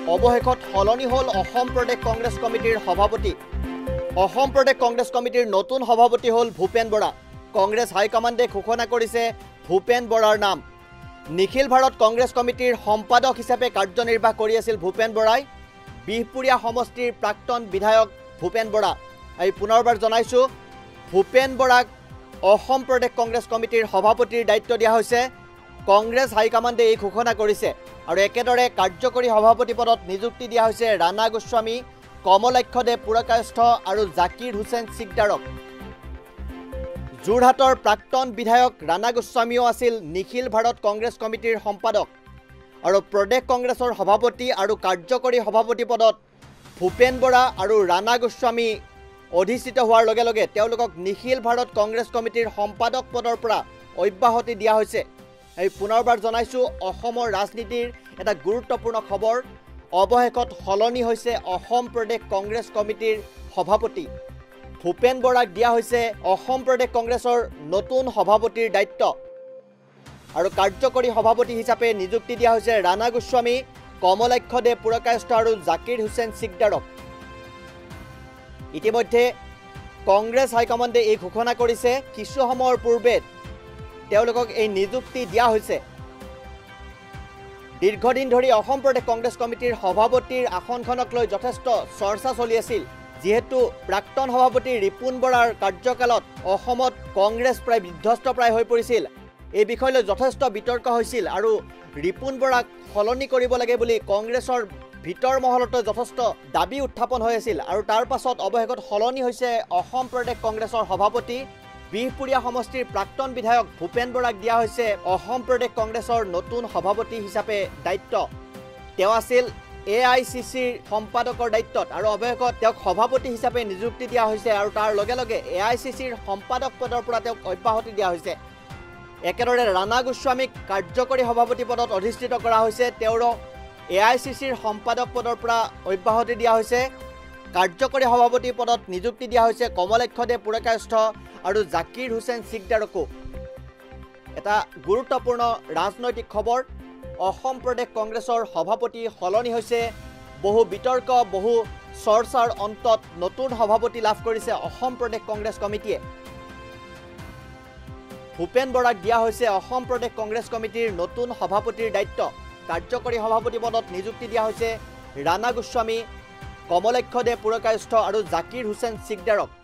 অৱশেষত সলনি হ'ল অসম প্ৰদেশ কংগ্ৰেছ কমিটিৰ সভাপতি। অসম প্ৰদেশ কংগ্ৰেছ কমিটিৰ নতুন সভাপতি হ'ল ভূপেন বৰা। কংগ্ৰেছ হাইকমাণ্ডে ঘোষণা কৰিছে ভূপেন বৰাৰ নাম। নিখিল ভাৰত কংগ্ৰেছ কমিটিৰ সম্পাদক হিচাপে কাৰ্যনিৰ্বাহ কৰি আছিল ভূপেন বৰাই। বিহপুৰীয়া সমষ্টিৰ প্ৰাক্তন বিধায়ক ভূপেন বৰা। আমি পুনৰবাৰ জনাইছোঁ ভূপেন বৰাক অসম প্ৰদেশ কংগ্ৰেছ কমিটিৰ সভাপতিৰ দায়িত্ব দিয়া হৈছে। কংগ্ৰেছ হাইকমাণ্ডে এই ঘোষণা কৰিছে আৰু একেদৰে কাৰ্যকৰী সভাপতি পদত নিযুক্তি দিয়া হৈছে ৰাণা গোস্বামী, কমলাক্ষদেৱ পুৰকায়স্থ আৰু জাকিৰ হুছেইন সিকদাৰক। যোৰহাটৰ প্ৰাক্তন বিধায়ক ৰাণা গোস্বামীও আছিল নিখিল ভাৰত কংগ্ৰেছ কমিটিৰ সম্পাদক আৰু প্ৰদেশ কংগ্ৰেছৰ সভাপতি আৰু কাৰ্যকৰী সভাপতি পদত ভূপেন বৰা আৰু ৰাণা গোস্বামী অধিষ্ঠিত হোৱাৰ লগে লগে তেওঁলোকক নিখিল ভাৰত কংগ্ৰেছ কমিটিৰ সম্পাদক পদৰ পৰা অব্যাহতি দিয়া হৈছে। আমি পুনৰবাৰ জনাইছোঁ অসমৰ ৰাজনীতিৰ এটা গুৰুত্বপূৰ্ণ খবৰ। অৱশেষত সলনি হৈছে অসম প্ৰদেশ কংগ্ৰেছ কমিটিৰ সভাপতি। ভূপেন বৰাক দিয়া হৈছে অসম প্ৰদেশ কংগ্ৰেছৰ নতুন সভাপতিৰ দায়িত্ব আৰু কাৰ্যকৰী সভাপতি হিচাপে নিযুক্তি দিয়া হৈছে ৰাণা গোস্বামী, কমলাক্ষদেৱ পুৰকায়স্থ আৰু জাকিৰ হুছেইন সিকদাৰক। ইতিমধ্যে কংগ্ৰেছ হাইকমাণ্ডে এই ঘোষণা কৰিছে। কিছু সময়ৰ পূৰ্বে তেওঁলোকক এই নিযুক্তি দিয়া হৈছে। দীৰ্ঘদিন ধৰি অসম প্ৰদেশ কংগ্ৰেছ কমিটিৰ সভাপতিৰ আসনখনক লৈ যথেষ্ট চৰ্চা চলি আছিল। যিহেতু প্ৰাক্তন সভাপতি ৰিপুণ বৰাৰ কাৰ্যকালত অসমত কংগ্ৰেছ প্ৰায় বিধ্বস্তপ্ৰায় হৈ পৰিছিল। এই বিষয় লৈ যথেষ্ট বিতৰ্ক হৈছিল আৰু ৰিপুণ বৰাক সলনি কৰিব লাগে বুলি কংগ্ৰেছৰ ভিতৰ মহলতো যথেষ্ট দাবী উত্থাপন হৈ আছিল আৰু তাৰ পাছত অৱশেষত সলনি হৈছে অসম প্ৰদেশ কংগ্ৰেছৰ সভাপতি। বিহপুৰীয়া সমষ্টিৰ প্ৰাক্তন বিধায়ক ভূপেন বৰাক দিয়া হৈছে অসম প্ৰদেশ কংগ্ৰেছৰ নতুন সভাপতি হিচাপে দায়িত্ব। তেওঁ আছিল AICCৰ সম্পাদকৰ দায়িত্বত আৰু অৱশেষত তেওঁক সভাপতি হিচাপে নিযুক্তি দিয়া হৈছে আৰু তাৰ লগে লগে AICCৰ সম্পাদক পদৰ পৰা তেওঁক অব্যাহতি দিয়া হৈছে। একেদৰে ৰাণা গোস্বামীক কাৰ্যকৰী সভাপতি পদত অধিষ্ঠিত কৰা হৈছে। তেওঁৰো AICCৰ সম্পাদক পদৰ পৰা অব্যাহতি দিয়া হৈছে। কাৰ্যকৰী সভাপতি পদত নিযুক্তি দিয়া হৈছে কমলাক্ষদেৱ পুৰকায়স্থ আৰু জাকিৰ হুছেইন সিকদাৰকো। এটা গুৰুত্বপূৰ্ণ ৰাজনৈতিক খবৰ। অসম প্ৰদেশ কংগ্ৰেছৰ সভাপতি সলনি হৈছে। বহু বিতৰ্ক, বহু চৰ্চাৰ অন্তত নতুন সভাপতি লাভ কৰিছে অসম প্ৰদেশ কংগ্ৰেছ কমিটিয়ে। ভূপেন বৰাক দিয়া হৈছে অসম প্ৰদেশ কংগ্ৰেছ কমিটিৰ নতুন সভাপতিৰ দায়িত্ব। কাৰ্যকৰী সভাপতি পদত নিযুক্তি দিয়া হৈছে ৰাণা গোস্বামী, কমলাক্ষদেৱ পুৰকায়স্থ আৰু জাকিৰ হুছেইন সিকদাৰক।